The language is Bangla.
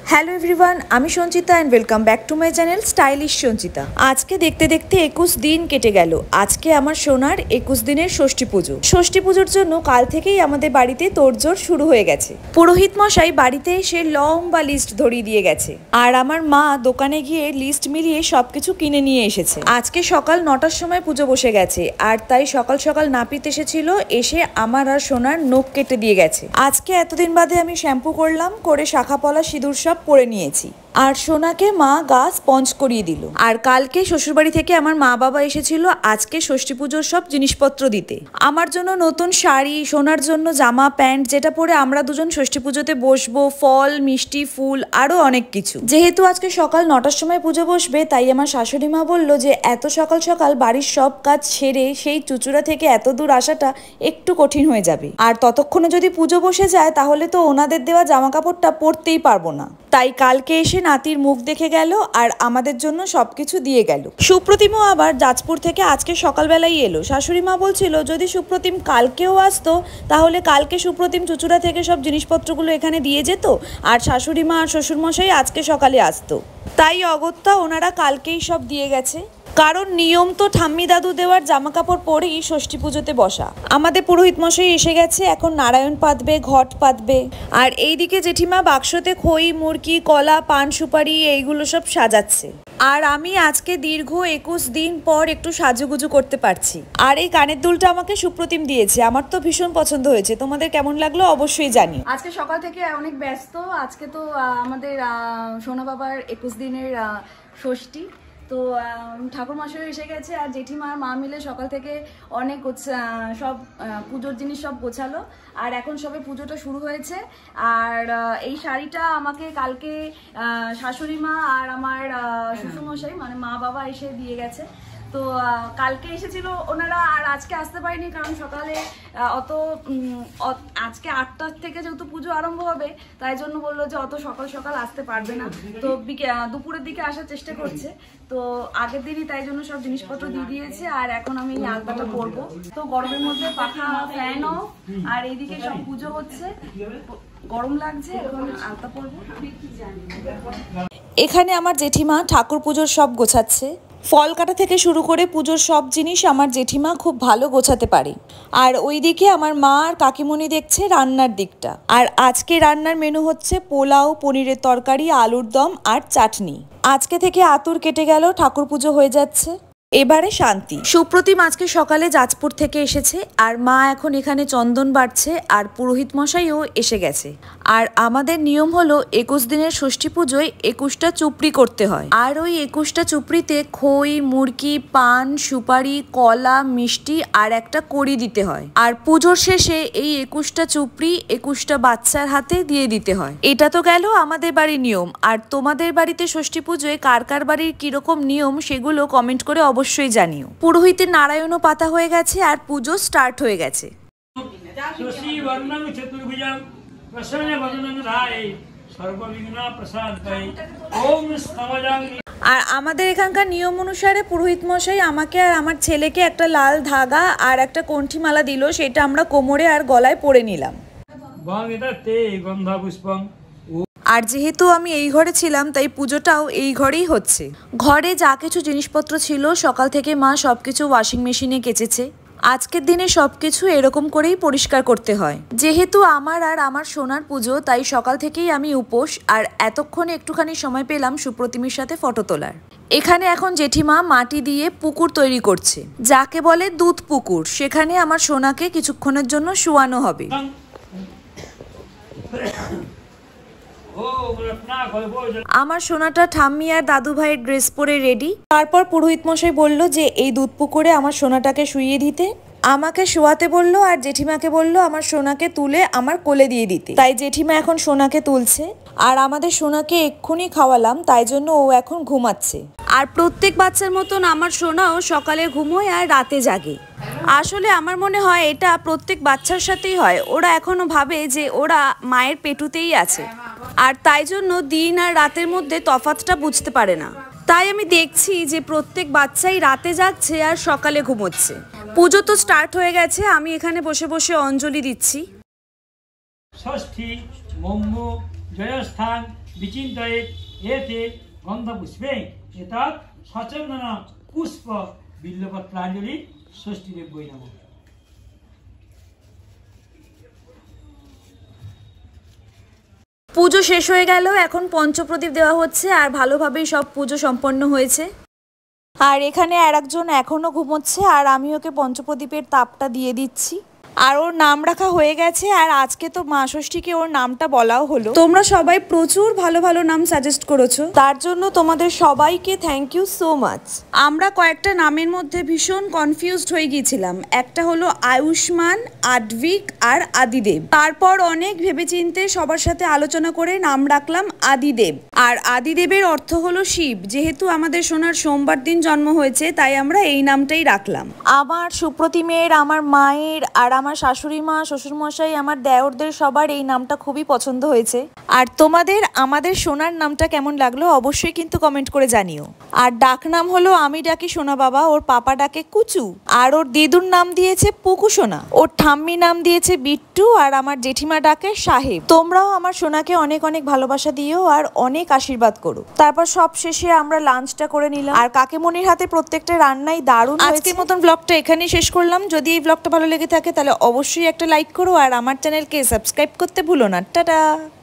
হ্যালো এভরিওয়ান, আমি Sanchita and welcome back to my channel stylish Sanchita. আজকে দেখতে দেখতে 21 দিন কেটে গেল। আজকে আমার সোনার 21 দিনের ষষ্ঠী পুজো। ষষ্ঠী পুজোর জন্য কাল থেকেই আমাদের বাড়িতে তোড়জোড় শুরু হয়ে গেছে। পুরোহিত মশাই বাড়িতে এসে লম্বা লিস্ট ধরিয়ে দিয়ে গেছে, আর আমার মা দোকানে গিয়ে লিস্ট মিলিয়ে সবকিছু কিনে নিয়ে এসেছে। আজকে সকাল 9টার সময় পুজো বসে গেছে, আর তাই সকাল সকাল নাপিত এসেছিল, এসে আমার আর সোনার নখ কেটে দিয়ে গেছে। আজকে এতদিন বাদে আমি শ্যাম্পু করলাম, করে শাখা পলা সিঁদুর সব পরে নিয়েছি, আর সোনাকে মা গা স্পঞ্জ করিয়ে দিল। আর কালকে শ্বশুরবাড়ি থেকে আমার মা বাবা এসেছিল আজকে ষষ্ঠী পুজোর সব জিনিসপত্র দিতে। আমার জন্য নতুন শাড়ি, সোনার জন্য জামা প্যান্ট, যেটা পরে আমরা দুজন ষষ্ঠী পুজোতে বসবো, ফল মিষ্টি ফুল আরো অনেক কিছু। যেহেতু আজকে সকাল 9টার সময় পুজো বসবে, তাই আমার শাশুড়ি মা বললো যে এত সকাল সকাল বাড়ির সব কাজ সেরে সেই চুচুড়া থেকে এত দূর আসাটা একটু কঠিন হয়ে যাবে, আর ততক্ষণে যদি পুজো বসে যায় তাহলে তো ওনাদের দেওয়া জামা কাপড়টা পরতেই পারবো না। তাই কালকে এসে নাতির মুখ দেখে গেল, আর আমাদের জন্য সবকিছু দিয়ে গেল। সুপ্রতিমও আবার যাজপুর থেকে আজকে সকালবেলাই এলো। শাশুড়ি মা বলছিল যদি সুপ্রতিম কালকেও আসতো তাহলে কালকে সুপ্রতিম চুচুড়া থেকে সব জিনিসপত্রগুলো এখানে দিয়ে যেত, আর শাশুড়ি মা আর শ্বশুরমশাই আজকে সকালে আসতো। তাই অগত্যা ওনারা কালকেই সব দিয়ে গেছে, কারণ নিয়ম তো ঠাম্মি দাদু দেওয়ার জামা কাপড় পরেই ষষ্ঠী পুজোতে বসা। আমাদের পুরোহিত মশাই এসে গেছে, এখন নারায়ণ পাতবে, ঘট পাতবে, আর এইদিকে জেঠিমা বাক্সতে খই মুরকি কলা পান সুপারি এইগুলো সব সাজাচ্ছে। আর আমি আজকে দীর্ঘ 21 দিন পর একটু সাজুগুজু করতে পারছি। আর এই কানের দুলটা আমাকে সুপ্রতিম দিয়েছে, আমার তো ভীষণ পছন্দ হয়েছে। তোমাদের কেমন লাগলো অবশ্যই জানি। আজকে সকাল থেকে অনেক ব্যস্ত। আজকে তো আমাদের সোনা বাবার 21 দিনের ষষ্ঠী, তো ঠাকুরমশাই এসে গেছে, আর জেঠিমার মা মিলে সকাল থেকে অনেক সব পুজোর জিনিস সব গোছালো, আর এখন সবে পুজোটা শুরু হয়েছে। আর এই শাড়িটা আমাকে কালকে শাশুড়ি মা আর আমার শ্বশুরমশাই মানে মা বাবা এসে দিয়ে গেছে। তো কালকে এসেছিল ওনারা, আর আজকে আসতে পারিনি কারণ সকালে আজকে 8টার থেকে যেহেতু পুজো আরম্ভ হবে, তাই জন্য বললো যে অত সকাল সকাল আসতে পারবে না, তো দুপুরের দিকে আসার চেষ্টা করছে। তো আগের দিনই তাই জন্য সব জিনিসপত্র দিয়ে দিয়েছে, আর এখন আমি এই আলতাটা পরবো। তো গরমের মধ্যে পাখা ফ্যান অফ, আর এইদিকে সব পুজো হচ্ছে, গরম লাগছে, এখন আলতা পরবো। এখানে আমার জেঠিমা ঠাকুর পুজোর সব গোছাচ্ছে। ফল কাটা থেকে শুরু করে পুজোর সব জিনিস আমার জেঠিমা খুব ভালো গোছাতে পারে। আর ওইদিকে আমার মা আর কাকিমণি দেখছে রান্নার দিকটা। আর আজকে রান্নার মেনু হচ্ছে পোলাও, পনিরের তরকারি, আলুর দম আর চাটনি। আজকে থেকে আতুর কেটে গেল, ঠাকুর পুজো হয়ে যাচ্ছে, এবারে শান্তি। সুপ্রতিম আজকে সকালে যাজপুর থেকে এসেছে, আর মা এখন এখানে চন্দন বাড়ছে, আর পুরোহিত মশাইও এসে গেছে। আর আমাদের নিয়ম হলো 21 দিনের ষষ্ঠী পুজোয় 21টা চুপড়ি করতে হয়, আর ওই 21টা চুপড়িতে খই মুরকি পান সুপারি কলা মিষ্টি আর একটা কড়ি দিতে হয়। আর পুজোর শেষে এই 21টা চুপড়ি 21টা বাচ্চার হাতে দিয়ে দিতে হয়। এটা তো গেল আমাদের বাড়ির নিয়ম। আর তোমাদের বাড়িতে ষষ্ঠী পুজোয় কার কার বাড়ির কিরকম নিয়ম সেগুলো কমেন্ট করে অবশ্যই জানিও। পুরোহিতের নারায়ণও পাতা হয়ে গেছে, আর পুজো স্টার্ট হয়ে গেছে। আর আমাদের এখানকার নিয়ম অনুসারে পুরোহিত মশাই আমাকে আর আমার ছেলেকে একটা লাল ধাগা আর একটা কণ্ঠিমালা দিল, সেটা আমরা কোমরে আর গলায় পরে নিলাম। আর যেহেতু আমি এই ঘরে ছিলাম তাই পুজোটাও এই ঘরেই হচ্ছে। ঘরে যা কিছু জিনিসপত্র ছিল সকাল থেকে মা সবকিছু ওয়াশিং মেশিনে কেচেছে। আজকের দিনে সবকিছু এরকম করেই পরিষ্কার করতে হয়। যেহেতু আমার আর আমার সোনার পুজো, তাই সকাল থেকেই আমি উপোস, আর এতক্ষণে একটুখানি সময় পেলাম সুপ্রতিমের সাথে ফটো তোলার। এখানে এখন জেঠিমা মাটি দিয়ে পুকুর তৈরি করছে, যাকে বলে দুধ পুকুর। সেখানে আমার সোনাকে কিছুক্ষণের জন্য শোয়ানো হবে। আমার সোনাটা ঠাম্মি আর দাদু ভাইয়ের ড্রেস পরে রেডি। তারপর পুরোহিত মশাই বলল যে এই দুধ পুকুরে আমার সোনাটাকে শুইয়ে দিতে। আমাকে শোয়াতে বলল, আর জেঠিমাকে বলল আমার সোনাকে তুলে আমার কোলে দিয়ে দিতে। তাই জেঠিমা এখন সোনাকে তুলছে, আর আমাদের সোনাকে এক্ষুনি খাওয়ালাম, তাই জন্য ও এখন ঘুমাচ্ছে। আর প্রত্যেক বাচ্চার মতন আমার সোনাও সকালে ঘুমোয় আর রাতে জাগে। আসলে আমার মনে হয় এটা প্রত্যেক বাচ্চার সাথেই হয়। ওরা এখনো ভাবে যে ওরা মায়ের পেটুতেই আছে, আর তাই জন্য দিন আর রাতের মধ্যে তফাৎটা বুঝতে পারে না। তাই আমি দেখছি যে প্রত্যেক বাচ্চাই রাতে জাগছে আর সকালে ঘুমোচ্ছে। পুজো তো স্টার্ট হয়ে গেছে, আমি এখানে বসে বসে অঞ্জলি দিচ্ছি। ষষ্ঠী মম্মু জয়স্থান विचिन्तयेत् एते गन्धपुष्पे एतत् सचन्दन पुष्प बिल्वपत्राञ्जलि षष्ठीदेव्यै नमः। পুজো শেষ হয়ে গেল, এখন পঞ্চপ্রদীপ দেওয়া হচ্ছে আর ভালোভাবেই সব পুজো সম্পন্ন হয়েছে। আর এখানে আর একজন এখনো ঘুমোচ্ছে আর আমি ওকে পঞ্চপ্রদীপের তাপটা দিয়ে দিচ্ছি। আর ওর নাম রাখা হয়ে গেছে আর আজকে তো মা ষষ্ঠীকে ওর নামটা বলাও হলো। তোমরা সবাই প্রচুর ভালো ভালো নাম সাজেস্ট করেছো, তার জন্য তোমাদের সবাইকে থ্যাংক ইউ সো মাচ। আমরা কয়েকটা নামের মধ্যে ভীষণ কনফিউজড হয়ে গিয়েছিলাম। একটা হলো আয়ুষ্মান, আদ্বিক আর আদিদেব। তারপর অনেক ভেবেচিন্তে সবার সাথে আলোচনা করে নাম রাখলাম আদিদেব। আর আদিদেবের অর্থ হলো শিব। যেহেতু আমাদের সোনার সোমবার দিন জন্ম হয়েছে তাই আমরা এই নামটাই রাখলাম। আমার সুপ্রতিমের, আমার মায়ের আর আমার শাশুড়ি মা, শ্বশুরমশাই, আমার দেওরদের সবার এই নামটা খুবই পছন্দ হয়েছে। আর তোমাদের আমাদের সোনার নামটা কেমন লাগলো অবশ্যই কিন্তু কমেন্ট করে জানিও। আর ডাক নাম হলো, আমি ডাকি সোনা বাবা, ওর পাপা ডাকে কুচু, আর ওর দিদুর নাম দিয়েছে পুকু সোনা, ওর ঠাম্মি নাম দিয়েছে বিট্টু, আর আমার জেঠিমা ডাকে সাহেব। তোমরাও আমার সোনাকে অনেক অনেক ভালোবাসা দিও আর অনেক আশীর্বাদ করো। তারপর সব শেষে আমরা লাঞ্চটা করে নিলাম আর কাকিমণির হাতে প্রত্যেকটা রান্নাই দারুণ। আজকের মতন ব্লগটা এখানেই শেষ করলাম। যদি এই ব্লগটা ভালো লেগে থাকে তাহলে অবশ্যই একটা লাইক করো আর আমার চ্যানেলকে সাবস্ক্রাইব করতে ভুলো না। টাটা।